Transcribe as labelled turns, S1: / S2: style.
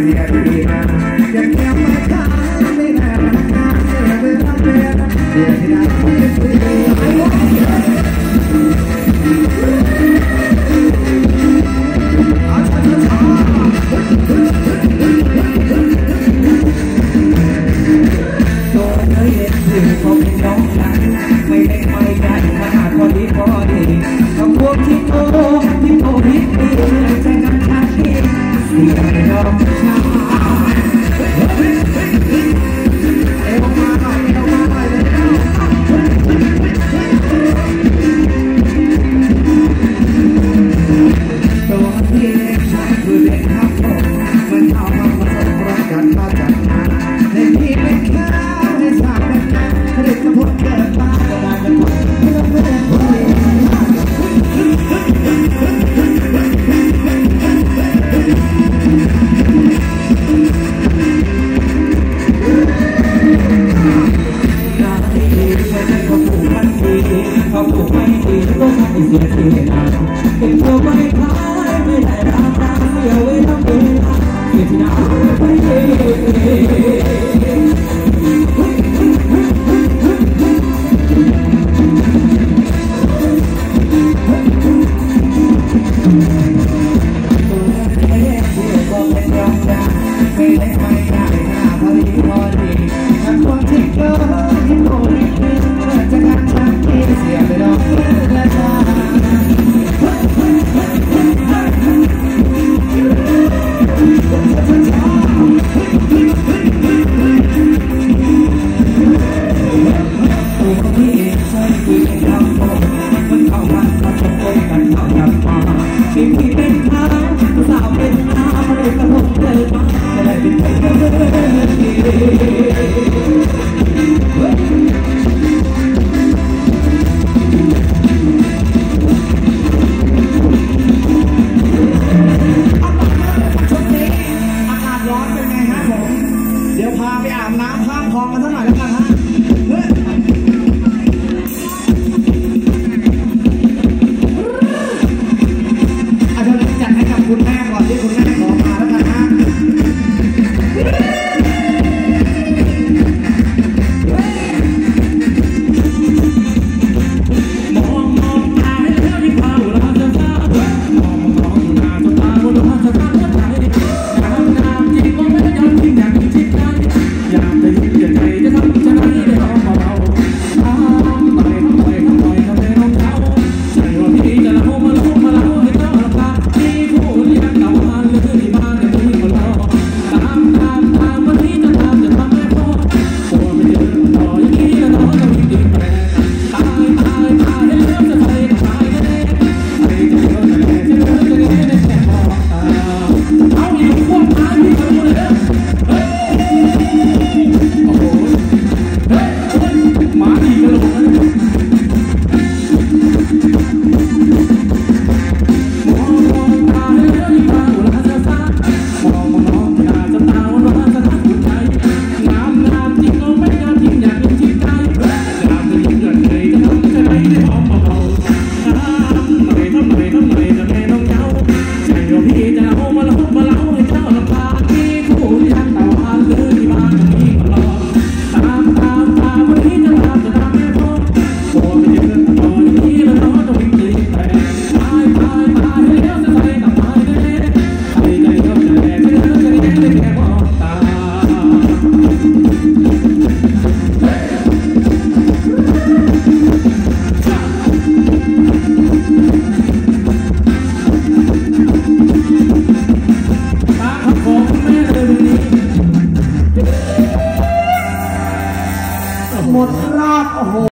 S1: เสียดีนะอยากเก็บมาขายไม่ได้ราคาเสียไปรับเงินเสียที่ได้ไม่ได้ซื้อไม่ได้ไม่ได้ขนาดพอดีพอดีกับพวกที่โตที่โตพิษดีใจกันทักทีเสียในดอกชาเอวมาหน่อยเอวมาหน่อยเลยตัวที่เล็กชายคือเด็กครับผมมันเอามาผสมรักกันมาจากงานในที่ไม่แค่ให้สาบเป็นงานผลิตผลเกิดมาก็ได้เป็นผลเพื่อเพื่อนตัวเองเขาถูกไม่ดีก็ไม่เสียทีนะเก็บตัวไม่ขายไม่ได้ราคาเสียไว้ทั้งเวลาเสียที่น้ำไปเไม่ได้ไม่ได้ขนาดพอดีพอดีถ้าคนที่เกิดที่โตไม่ขึ้นจะงานชักที่เสียไปดอกและตาตัวที่เองใช่คือทำผมมันเข้ามาผสมกันเข้ากับมาสิ่งที่เป็นทางสาวเป็นน้ำเลยกระทบเกิดมาจะได้เป็นไปได้เดี๋ยวพาไปอาบน้ำข้ามคลองกันสักหน่อยแล้วกันฮะอาจารย์จัดให้กับคุณแม่ก่อนที่คุณแม่ขอมาแล้วกันฮะมองมองตาให้แล้วที่เผาเราจะทราบมองมองหน้าจนตาบนหัวจะทำหัวใจน้ำจริงก็ไม่ได้ยอมทิ้งอย่างที่คิดได้อยากจะยิ้มจะใจจะทำจะได้ได้ลองเบาๆทำไปทำไปทำไปทำไปน้องเท้าใช่ว่าพี่จะเล่ามาเล่ามาเล่าให้เจ้าละค่ะที่ผู้เลี้ยงเก่ามาหรือที่บ้านแต่พี่ก็รอตามวันนี้จะทำให้พ่อกลัวไม่เจอต่ออย่างนี้แล้วน้องจะวิ่งดีแปลตายให้เลือกจะใส่ตายแน่ใส่จะเลือกจะแน่จะเลือกจะแน่ได้แค่มองตาเอาอยู่ควบตายพี่ก็รู้เลยเฮ้ยโอ้โหเฮ้ยหมาดีกันหรอหมดรอบโอ้โห